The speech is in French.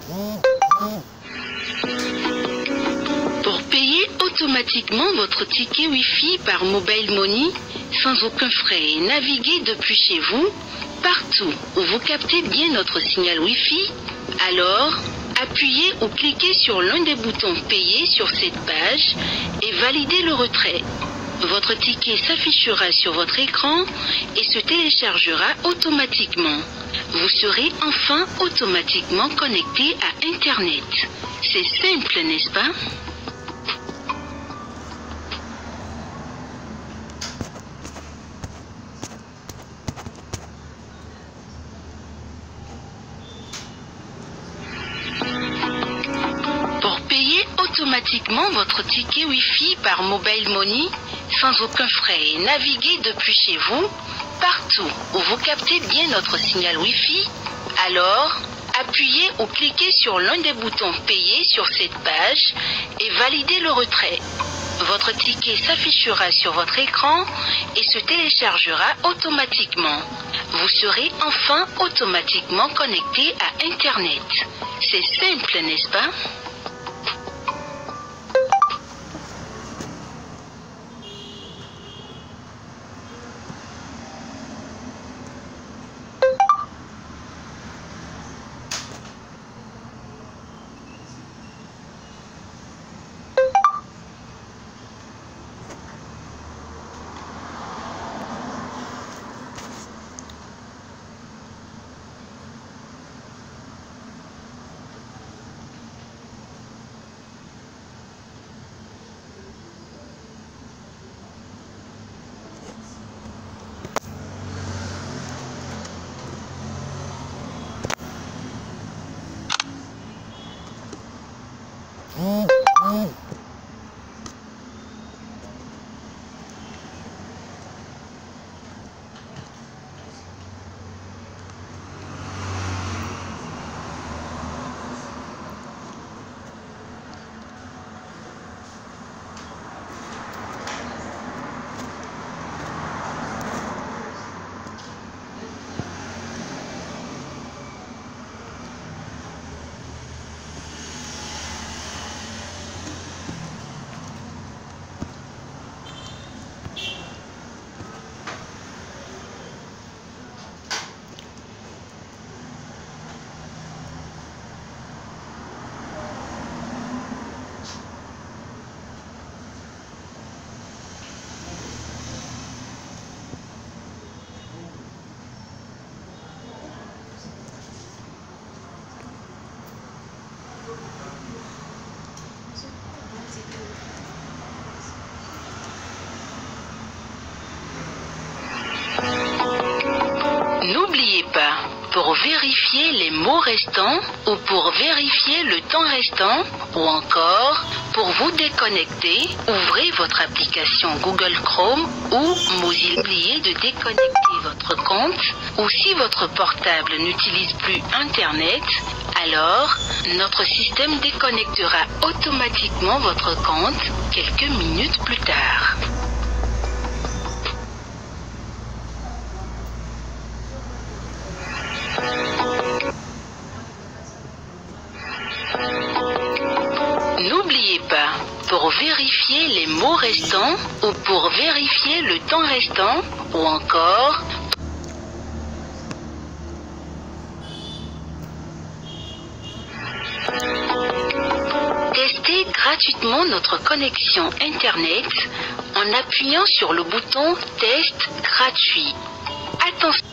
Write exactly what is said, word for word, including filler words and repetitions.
Pour payer automatiquement votre ticket Wi-Fi par Mobile Money, sans aucun frais et naviguer depuis chez vous, partout où vous captez bien notre signal Wi-Fi, alors appuyez ou cliquez sur l'un des boutons Payer sur cette page et validez le retrait. Votre ticket s'affichera sur votre écran et se téléchargera automatiquement. Vous serez enfin automatiquement connecté à Internet. C'est simple, n'est-ce pas? Pour payer automatiquement votre ticket Wi-Fi par Mobile Money, sans aucun frais et naviguer depuis chez vous, partout où vous captez bien notre signal Wi-Fi, alors appuyez ou cliquez sur l'un des boutons Payer sur cette page et validez le retrait. Votre ticket s'affichera sur votre écran et se téléchargera automatiquement. Vous serez enfin automatiquement connecté à Internet. C'est simple, n'est-ce pas? N'oubliez pas, pour vérifier les mots restants ou pour vérifier le temps restant ou encore pour vous déconnecter, ouvrez votre application Google Chrome ou Mozilla. N'oubliez de déconnecter votre compte ou si votre portable n'utilise plus Internet, alors notre système déconnectera automatiquement votre compte quelques minutes plus tard. N'oubliez pas, pour vérifier les mots restants ou pour vérifier le temps restant ou encore testez gratuitement notre connexion Internet en appuyant sur le bouton Test gratuit. Attention.